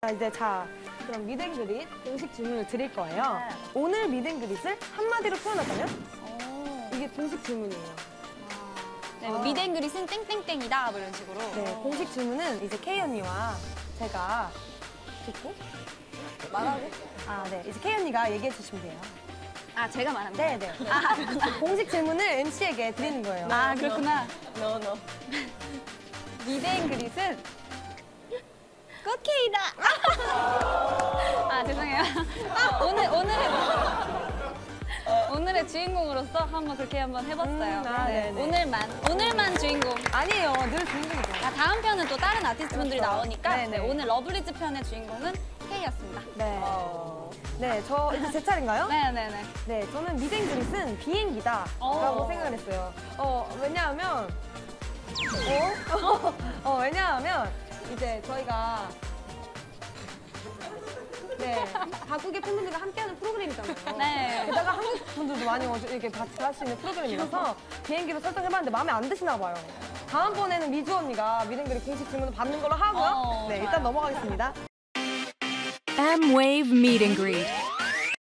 이제 그럼 미드앤그릿 공식 질문을 드릴 거예요. 오늘 미드앤그릿을 한마디로 표현하자면? 이게 공식 질문이에요. 네, 뭐 미드앤그릿은 땡땡땡이다 뭐 이런 식으로. 네, 공식 질문은 이제 K 언니와 제가 듣고 말하고. 네, 이제 K 언니가 얘기해 주시면 돼요. 제가 말하면 네, 네. 공식 질문을 MC에게 드리는 거예요. 그렇구나. No. 미드앤그릿은 꽃케이다. 죄송해요. 오늘의 주인공으로서 한번 그렇게 해봤어요. 네. 오늘만 주인공. 아니에요, 늘 주인공이죠. 다음 편은 또 다른 아티스트분들이 그렇죠. 나오니까 네네. 오늘 러블리즈 편의 주인공은 K였습니다. 네. 네, 저 이제 제 차례인가요? 네네네. 네, 저는 미드앤그릿은 비행기다라고 생각을 했어요. 왜냐하면 이제 저희가 바꾸기 팬분들과 함께하는 프로그램이잖아요. 네. 게다가 한국 분들도 많이 이렇게 같이 할 수 있는 프로그램이라서 비행기로 설정해봤는데 마음에 안 드시나 봐요. 다음번에는 미주 언니가 미드앤그릿 공식 질문을 받는 걸로 하고요. 네, 일단 넘어가겠습니다. Mwave Meet and Greet.